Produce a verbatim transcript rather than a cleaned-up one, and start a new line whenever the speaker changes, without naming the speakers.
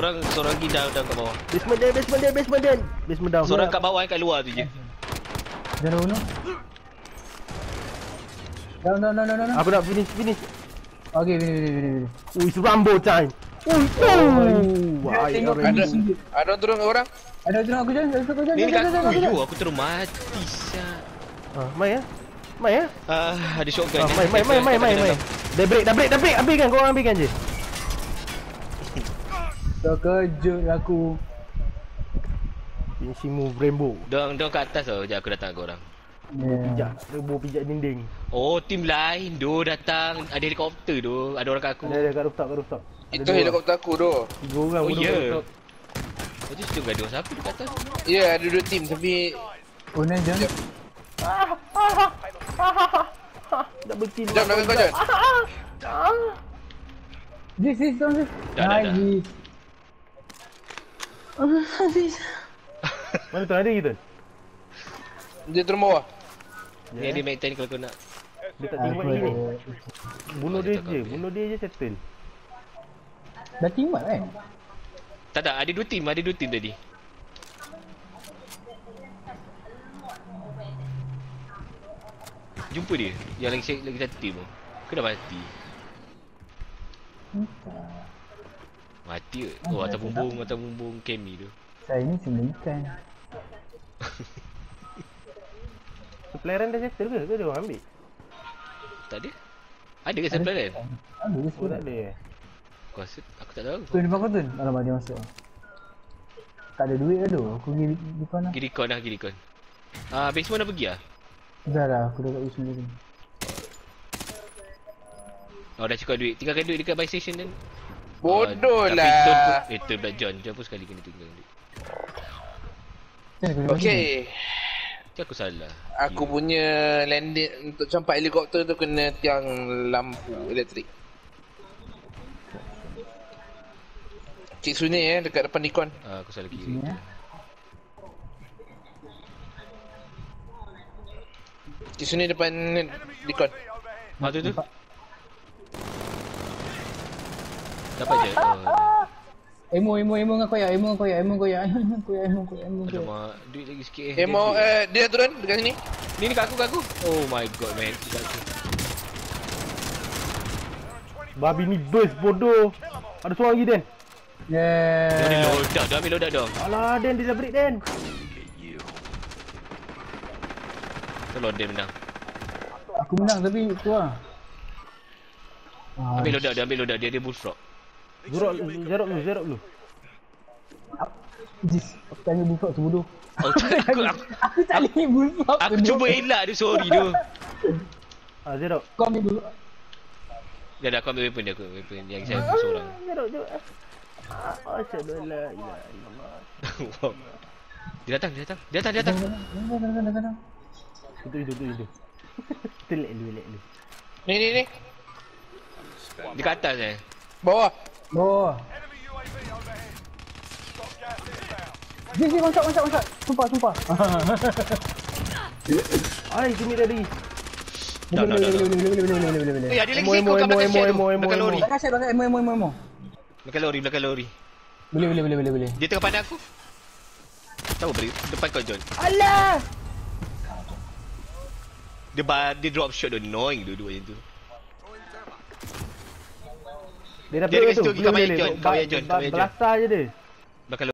Korang seorang lagi down, down kat bawah.
Basement dia, basement dia, basement dia. Basement down.
Seorang kat bawah, kat luar tu je.
Jangan bunuh. Down, down, down, down, down.
Aku nak finish, finish.
Okay, finish, finish, finish.
Ui, it's Rambo time. Ui, oh.
Ada, ada turun ke orang?
Ada turun aku je, aku je.
Ni dekat aku, yo, aku terus mati siap.
Ah, mai ya. Mai ya.
Ah, ada shotgun.
Ah, mai, mai, mai, mai, mai, mai. Dah break, dah break, dah break. Ambilkan, korang ambilkan je.
Terkejut aku.
Finishing move Rambo.
Dong, dong kat atas tau. Sekejap aku datang ke orang.
Pijak, Rambo pijak dinding.
Oh, tim lain do datang. Ada helikopter do. Ada orang kat aku.
Ada, ada kat rooftop, kat rooftop.
Itu helikopter aku tu.
Tiga orang,
Oh,
bunuh
ya.
kat rooftop.
Tadi situ gaduh siapa dekat atas?
Ya, ada dua tim tapi
Oh, ni John.
Double kill.
jom belakang kau John.
This is on this.
Dah, dah, dah.
Nice.
Mana tu ada kita?
Dia turun bawah.
Ni ada Mac ten kalau kau nak.
Dia tak tengok lagi ni. Bunuh dia je, bunuh dia je settle.
Dah team up kan?
Tak tak, ada dua tim, ada dua tim tadi. Jumpa dia, yang lagi lagi satu tim tu. Kau dah mati. Mati ke? Oh, atas bumbung, atas bumbung Kemi tu.
Saya ni sembelih ikan.
Supplieran dah settle ke? Ke dia orang ambil?
Tak ada? Ada ke supply kan?
Ada ke
Oh
sekolah?
tak ada eh?
Aku rasa, aku tak tahu.
Tu depan kau tu. Alamak dia masuk. Tak ada duit dah tu. Aku pergi depan lah.
Pergi recon lah, pergi recon. Ah, basement dah pergi lah?
Dah dah, aku dah kat wisma tu.
Oh, dah cukup duit. Tinggalkan duit dekat buy station dan.
Bodoh
Tapi
lah.
John pun, eh tu Black John. John pun sekali kena tinggalkan duit.
Okey.
Macam aku salah.
Aku punya landing untuk campak helikopter tu kena tiang lampu elektrik. Cik Sunyi eh dekat depan Nikon.
Ah, aku salah kira.
Sini eh.
Cik Sunyi depan Nikon.
Ah, tu tu. Dapat je. Oh.
Emo, emo, emo dengan koyak, emo dengan koyak, emo koyak, emo koyak, emo koyak, emo koyak.
Alamak, duit lagi sikit eh.
Eh mau eh dia turun dekat sini.
Ni ni kat aku, kat aku. Oh my god man. Kat aku.
Babi ni burst bodoh. Ada seorang lagi Den.
Dia
Yeah.
ambil loadout, dia ambil loadout dong.
Alah Den, dia dah break Den.
Tolong dia menang.
Aku menang tapi tu lah. Ah,
Ambil loadout, dia ambil loadout. Dia ada bullfrog.
Zerok, zerok dulu, zerok dulu.
Jis, aku tanya bullfrog tu bodoh.
Oh, tak, aku, aku,
Aku tak boleh bullfrog tu.
aku cuba elak dia, sorry tu.
Ah, zerok.
Kau ambil bullfrog.
Dah dah, aku ambil weapon dia, aku ambil weapon yang saya seorang.
Zerok, zerok. Ah, asyhadu an la ilaha illallah.
Wow. Dia datang, dia datang. Dia datang, dia datang.
Jangan, jangan, jangan, jangan.
Itu, itu, itu, itu. Kita lek dulu, lek dulu.
Ni ni ni.
Dekat atas eh.
Bawah.
Bawah. Jis, jis, one shot, one shot, one shot. Sumpah, sumpah.
Ai, sini tadi.
Dah, dah, dah, dah.
Boleh, boleh, boleh, boleh, boleh, boleh, boleh.
Eh, ada lagi
Emo,
seko
emo,
kat belakang
emo,
shed tu.
emo, emo,
Belakang
emo.
lori.
Belakang set, belakang, emo, emo, emo, emo.
Belakang lori, belakang lori.
Boleh, boleh, boleh, boleh, boleh.
Dia tengah pandang aku. Tahu beri depan kau John.
Alah.
Dia ba dia drop shot dia annoying dua-dua macam tu.
Dia dah
Dia
break
dekat
tu.
situ,
Boleh,
kat Bayan
boleh,
John,
boleh.
kat Bayan John,
Ba-
kat Bayan John.
Belastar je dia.